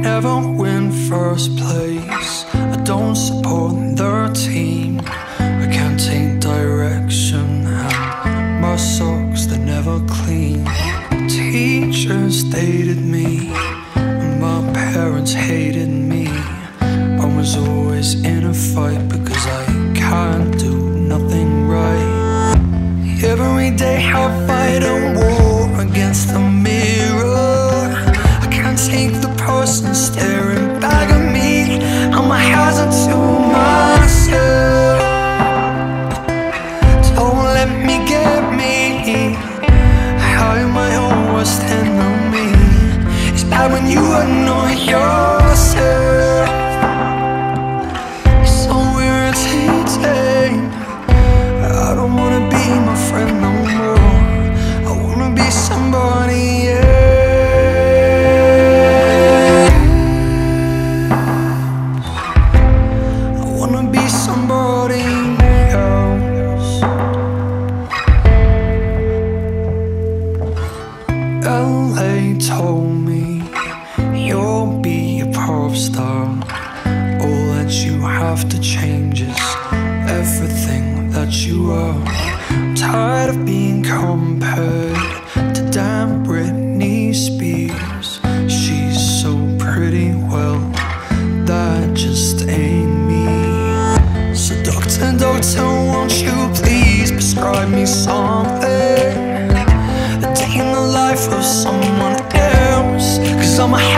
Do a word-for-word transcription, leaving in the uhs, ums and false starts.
never win first place. I don't support their team. I can't take direction, and my socks, they're never clean. Teachers dated me, and my parents hated me. I was always in a fight because I can't do nothing right. Every day I fight a war against the mirror. I can't take the person staring back at me. I'm a hazard to myself. Don't let me get me. I am my own worst enemy. It's bad when you annoy yourself. It's so irritating. I don't wanna be my friend no more. I wanna be somebody else. I wanna be somebody else. L A told me you'll be a pop star. All that you have to change is everything that you are. I'm tired of being compared to damn Britney Spears. She's so pretty, well, that just ain't me. So doctor, doctor, won't you please prescribe me something? A day in the life of someone else. Cause I'm a